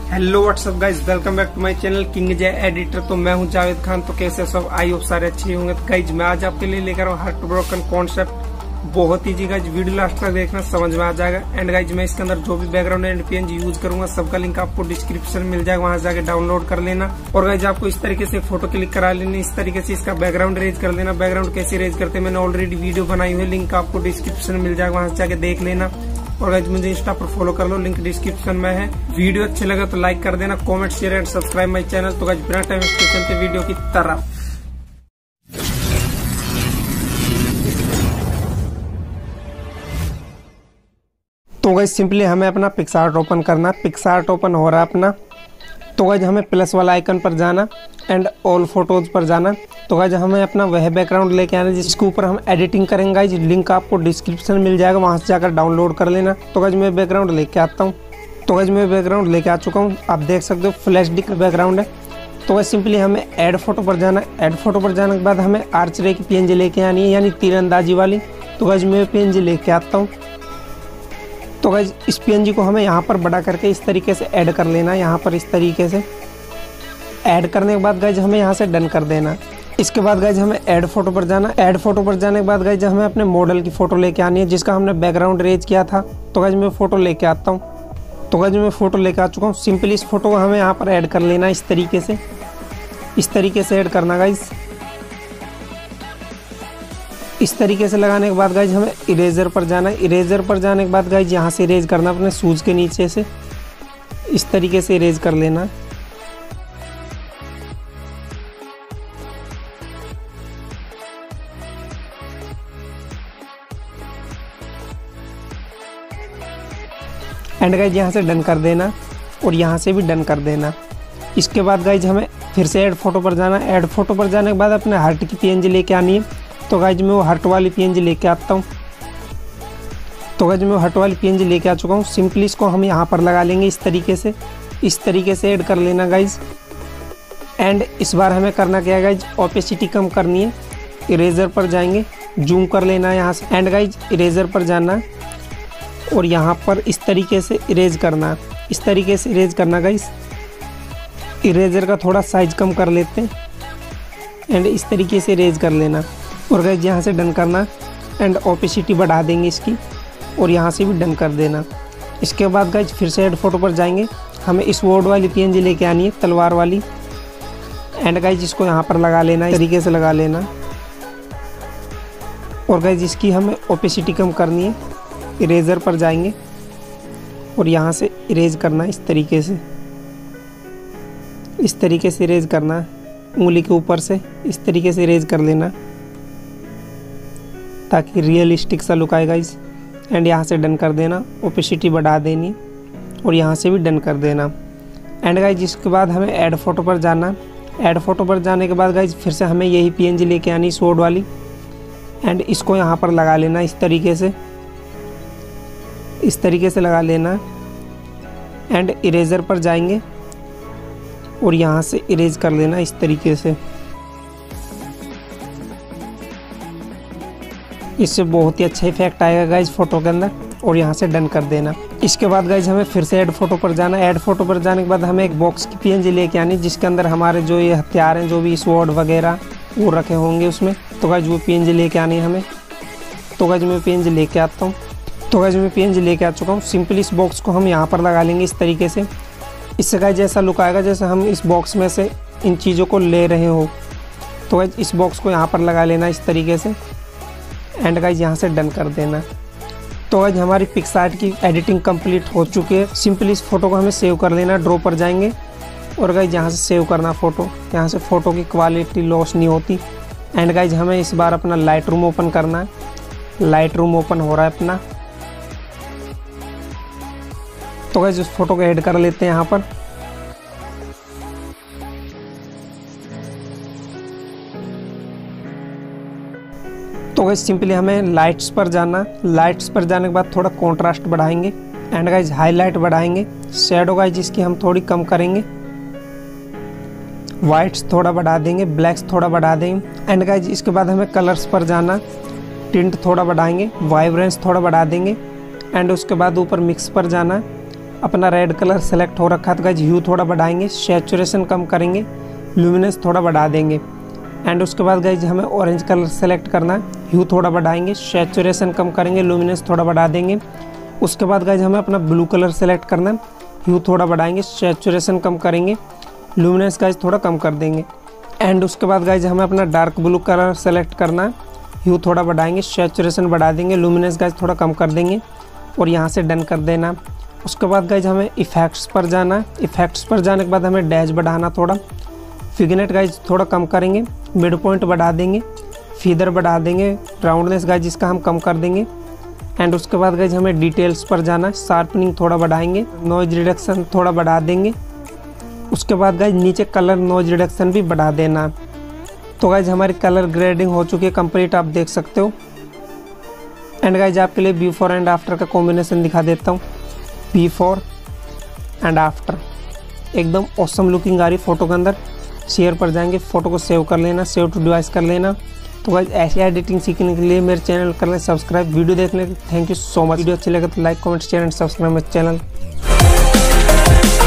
Hello what's up guys, welcome back to my channel king Jay editor. तो मैं हूं जावेद खान। तो कैसे सब, आई होप सारे अच्छे होंगे। तो गाइज मैं आज आपके लिए लेकर आऊँ हार्ट ब्रोकन कॉन्सेप्ट। बहुत ईजी गाइज, वीडियो लास्ट तक देखना, समझ में आ जाएगा। एंड गाइज मैं इसके अंदर जो भी बैकग्राउंड एंड पीएनजी यूज करूंगा सबका लिंक आपको डिस्क्रिप्शन में मिल जाएगा, वहां से जाके डाउनलोड कर लेना। और गाइज आपको इस तरीके से फोटो क्लिक करा लेनी, इस तरीके से इसका बैकग्राउंड रेज कर लेना। बैकग्राउंड कैसे रेज करते हैं मैंने ऑलरेडी वीडियो बनाई हुई, लिंक आपको डिस्क्रिप्शन में मिल जाएगा, वहां से जाके देख लेना। और गाइज मुझे इंस्टा पर फॉलो कर लो, लिंक डिस्क्रिप्शन में है। वीडियो अच्छे लगे तो लाइक कर देना, comment share and subscribe my channel. तो गाइज बिना टाइम वेस्ट के चलते वीडियो की तरफ। तो गाइज सिंपली हमें अपना पिक्सआर्ट ओपन करना। पिक्सआर्ट ओपन हो रहा है अपना। तो गाइज हमें प्लस वाला आइकन पर जाना एंड ऑल फोटोज पर जाना। तो गाइज हमें अपना वह बैकग्राउंड लेके आना जिसके ऊपर हम एडिटिंग करेंगे। गाइज लिंक आपको डिस्क्रिप्शन मिल जाएगा, वहां से जाकर डाउनलोड कर लेना। तो गाइज मैं बैकग्राउंड लेके आता हूँ। तो गाइज मैं बैकग्राउंड लेके आ चुका हूँ, आप देख सकते हो फ्लैश डी का बैकग्राउंड है। तो गाइज सिंपली हमें ऐड फोटो पर जाना। ऐड फोटो पर जाने के बाद हमें आर्चरे की पीएनजी लेके आनी है, यानी तीरंदाजी वाली। तो गाइज मैं पीएनजी लेके आता हूँ। तो गाइज इस पीएनजी को हमें यहाँ पर बड़ा करके इस तरीके से ऐड कर लेना। यहाँ पर इस तरीके से ऐड करने के बाद गाइज हमें यहाँ से डन कर देना। इसके बाद गाइज हमें ऐड फोटो पर जाना। ऐड फोटो पर जाने के बाद गाइज हमें अपने मॉडल की फोटो लेके आनी है जिसका हमने बैकग्राउंड रेज किया था। तो गाइज मैं फोटो लेके आता हूँ। तो गाइज मैं फोटो लेके आ चुका हूँ। सिंपली इस फोटो को हमें यहाँ पर ऐड कर लेना, इस तरीके से ऐड करना गाइज। इस तरीके से लगाने के बाद गाइज हमें इरेजर पर जाना है। इरेजर पर जाने के बाद गाइज यहाँ से इरेज करना अपने शूज के नीचे से, इस तरीके से इरेज कर लेना। एंड गाइज यहाँ से डन कर देना और यहाँ से भी डन कर देना। इसके बाद गाइज हमें फिर से ऐड फोटो पर जाना। ऐड फोटो पर जाने के बाद अपने हार्ट की पीएनजी लेके आनी है। तो गाइज मैं वो हार्ट वाली पीएनजी लेके आता हूँ। तो गाइज मैं हार्ट वाली पीएनजी लेके आ चुका हूँ। सिंपली इसको हम यहाँ पर लगा लेंगे, इस तरीके से ऐड कर लेना गाइज। एंड इस बार हमें करना क्या है गाइज, ओपेसिटी कम करनी है। इरेजर पर जाएंगे, जूम कर लेना है यहाँ से। एंड गाइज इरेजर पर जाना और यहाँ पर इस तरीके से इरेज करना, इस तरीके से इरेज करना गाइज। इरेजर का थोड़ा साइज कम कर लेते हैं एंड इस तरीके से इरेज कर लेना। और गाइज यहाँ से डन करना एंड ओपेसिटी बढ़ा देंगे इसकी और यहाँ से भी डन कर देना। इसके बाद गाइज फिर से ऐड फोटो पर जाएंगे। हमें इस वोर्ड वाली पीएनजी लेके आनी है, तलवार वाली। एंड गाइज इसको यहाँ पर लगा लेना, इस तरीके से लगा लेना। और गाइज इसकी हमें ओपेसिटी कम करनी है। इरेजर पर जाएंगे और यहाँ से इरेज करना, इस तरीके से इरेज करना। उंगली के ऊपर से इस तरीके से इरेज कर लेना ताकि रियलिस्टिक सा लुक आएगा इस। एंड यहाँ से डन कर देना, ओपेसिटी बढ़ा देनी और यहाँ से भी डन कर देना। एंड गाइज इसके बाद हमें ऐड फोटो पर जाना। ऐड फोटो पर जाने के बाद गाइज फिर से हमें यही पीएनजी लेके आनी, सोड वाली। एंड इसको यहाँ पर लगा लेना, इस तरीके से लगा लेना। एंड इरेजर पर जाएंगे और यहाँ से इरेज कर लेना, इस तरीके से। इससे बहुत ही अच्छा इफेक्ट आएगा गाइज फोटो के अंदर। और यहाँ से डन कर देना। इसके बाद गाइज हमें फिर से ऐड फोटो पर जाना। ऐड फोटो पर जाने के बाद हमें एक बॉक्स की पीएनजी लेके आनी जिसके अंदर हमारे जो ये हथियार हैं, जो भी स्वॉर्ड वगैरह वो रखे होंगे उसमें। तो गाइज वो पीएनजी लेके आनी है हमें। तो गाइज मैं पीएनजी लेके आता हूँ। तो गाइज मैं पीएनजी लेके आ चुका हूँ। सिंपली इस बॉक्स को हम यहाँ पर लगा लेंगे, इस तरीके से। इससे गाइज ऐसा लुक आएगा जैसे हम इस बॉक्स में से इन चीज़ों को ले रहे हो। तो गाइज इस बॉक्स को यहाँ पर लगा लेना, इस तरीके से। एंड गाइज यहाँ से डन कर देना। तो गाइज हमारी पिक्सआर्ट की एडिटिंग कंप्लीट हो चुकी है। सिंपली इस फोटो को हमें सेव कर लेना। ड्रॉ पर जाएंगे और गाइज यहाँ से सेव करना फोटो। यहाँ से फोटो की क्वालिटी लॉस नहीं होती। एंड गाइज हमें इस बार अपना लाइट रूम ओपन करना है। लाइट रूम ओपन हो रहा है अपना। तो गाइज उस फोटो को ऐड कर लेते हैं यहाँ पर। तो गाइज सिंपली हमें लाइट्स पर जाना। लाइट्स पर जाने के बाद थोड़ा कॉन्ट्रास्ट बढ़ाएंगे। एंड गाइज हाईलाइट बढ़ाएंगे। शैडो गाइज इसकी हम थोड़ी कम करेंगे। वाइट्स थोड़ा बढ़ा देंगे, ब्लैक्स थोड़ा बढ़ा देंगे। एंड गाइज इसके बाद हमें कलर्स पर जाना। टिंट थोड़ा बढ़ाएंगे, वाइब्रेंस थोड़ा बढ़ा देंगे। एंड उसके बाद ऊपर मिक्स पर जाना, अपना रेड कलर सेलेक्ट हो रखा है, तो गाइज ह्यू थोड़ा बढ़ाएंगे, सैचुरेशन कम करेंगे, ल्यूमिनेंस थोड़ा बढ़ा देंगे। एंड उसके बाद गाइज हमें ऑरेंज कलर सेलेक्ट करना है, ह्यू थोड़ा बढ़ाएंगे, सैचुरेशन कम करेंगे, ल्यूमिनेंस थोड़ा बढ़ा देंगे। उसके बाद गाइज हमें अपना ब्लू कलर सेलेक्ट करना है, ह्यू थोड़ा बढ़ाएंगे, सैचुरेशन कम करेंगे, ल्यूमिनेंस गाइज थोड़ा कम कर देंगे। एंड उसके बाद गाइज हमें अपना डार्क ब्लू कलर सेलेक्ट करना है, ह्यू थोड़ा बढ़ाएंगे, सैचुरेशन बढ़ा देंगे, ल्यूमिनेंस गाइज थोड़ा कम कर देंगे और यहाँ से डन कर देना। उसके बाद गाइज हमें इफेक्ट्स पर जाना है, इफेक्ट्स पर जाने के बाद हमें डैश बढ़ाना, थोड़ा फिगनेट गाइज थोड़ा कम करेंगे, मिड पॉइंट बढ़ा देंगे, फीदर बढ़ा देंगे, राउंडनेस गाइज इसका हम कम कर देंगे। एंड उसके बाद गाइज हमें डिटेल्स पर जाना है, शार्पनिंग थोड़ा बढ़ाएंगे, नॉइज रिडक्शन थोड़ा बढ़ा देंगे। उसके बाद गाइज नीचे कलर नॉइज रिडक्शन भी बढ़ा देना। तो गाइज हमारी कलर ग्रेडिंग हो चुकी है कंप्लीट, आप देख सकते हो। एंड गाइज आपके लिए बिफोर एंड आफ्टर का कॉम्बिनेशन दिखा देता हूँ। बिफोर एंड आफ्टर एकदम ऑसम लुकिंग आ रही फोटो के अंदर। शेयर पर जाएंगे, फोटो को सेव कर लेना, सेव टू डिवाइस कर लेना। तो गाइज ऐसी एडिटिंग सीखने के लिए मेरे चैनल कर लें सब्सक्राइब। वीडियो देखने के लिए thank you so much. Video अच्छी लगे तो like comment share and subscribe मेरे चैनल।